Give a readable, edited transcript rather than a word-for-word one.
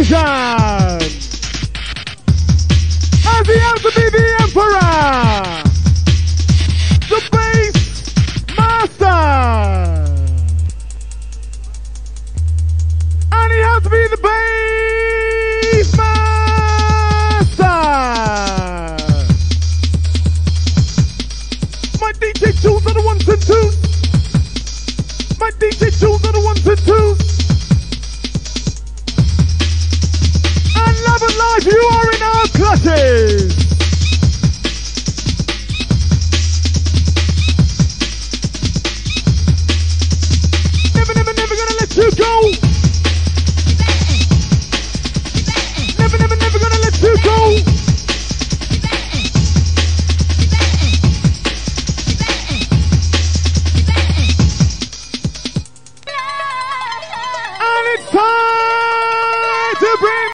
explosion! As he has to be the emperor! The bass master! And he has to be the bass master! My DJ Julz are the ones and twos! My DJ Julz are the ones and twos! And love and life, you are in our clutches! Never, never, never gonna let you go! Never, never, never gonna let you go! And it's time to bring